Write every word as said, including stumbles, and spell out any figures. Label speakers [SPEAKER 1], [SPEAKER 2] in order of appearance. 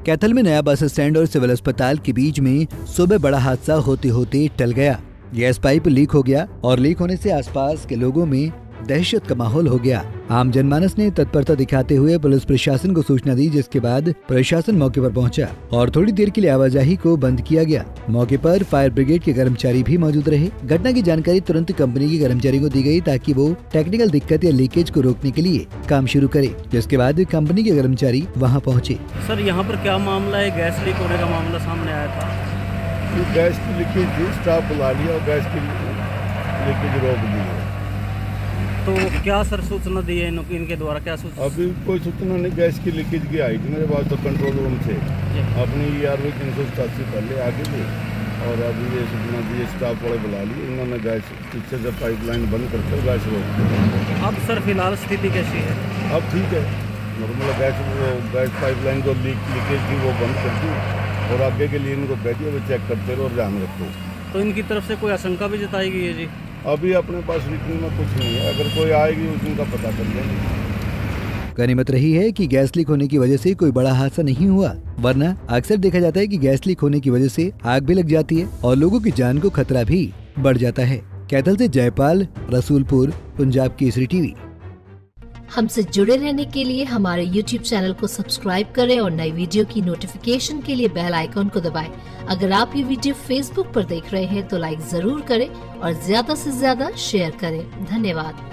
[SPEAKER 1] कैथल में नया bus stand और सिविल अस्पताल के बीच में सुबह बड़ा हादसा होते होते टल गया। गैस पाइप लीक हो गया और लीक होने से आसपास के लोगों में दहशत का माहौल हो गया। आम जनमानस ने तत्परता दिखाते हुए पुलिस प्रशासन को सूचना दी, जिसके बाद प्रशासन मौके पर पहुंचा और थोड़ी देर के लिए आवाजाही को बंद किया गया। मौके पर फायर ब्रिगेड के कर्मचारी भी मौजूद रहे। घटना की जानकारी तुरंत कंपनी के कर्मचारी को दी गई ताकि वो टेक्निकल दिक्कत या लीकेज को रोकने के लिए काम शुरू करे, जिसके बाद कंपनी के कर्मचारी वहाँ पहुँचे।
[SPEAKER 2] सर, यहाँ पर क्या मामला है? गैस लीक होने का मामला सामने आया था।
[SPEAKER 3] गैस की लीकेज थी, स्टाफ बुला लिया और गैस की लीकेज रोक दी है।
[SPEAKER 2] तो क्या सर सूचना दी है इनके द्वारा? क्या सूचना?
[SPEAKER 3] अभी कोई सूचना नहीं। गैस की लीकेज की आई थी मेरे पास तो कंट्रोल रूम से अपनी ई आर वी तीन सौ सतासी पहले आगे थे और अभी ये सूचना दी, स्टाफ वाले बुला लिए। इन्होंने गैस पीछे से पाइपलाइन बंद करके गैस रोक दी।
[SPEAKER 2] अब सर फिलहाल स्थिति कैसी है?
[SPEAKER 3] अब ठीक है, नॉर्मल गैस वो गैस पाइपलाइन जो लीक लीकेज थी वो बंद कर दी और आगे के लिए इनको कह दिया वो चेक करते रहो और ध्यान रखो।
[SPEAKER 2] तो इनकी तरफ से कोई आशंका भी जताई गई है जी?
[SPEAKER 3] अभी अपने पास रिकॉर्ड में कुछ नहीं है, अगर कोई आएगी उनका पता कर लेंगे।
[SPEAKER 1] गनीमत रही है कि गैस लीक होने की वजह से कोई बड़ा हादसा नहीं हुआ, वरना अक्सर देखा जाता है कि गैस लीक होने की वजह से आग भी लग जाती है और लोगों की जान को खतरा भी बढ़ जाता है। कैथल से जयपाल, रसूलपुर, पंजाब केसरी टीवी।
[SPEAKER 4] हमसे जुड़े रहने के लिए हमारे यूट्यूब चैनल को सब्सक्राइब करें और नई वीडियो की नोटिफिकेशन के लिए बेल आइकॉन को दबाएं। अगर आप ये वीडियो फेसबुक पर देख रहे हैं तो लाइक जरूर करें और ज्यादा से ज्यादा शेयर करें। धन्यवाद।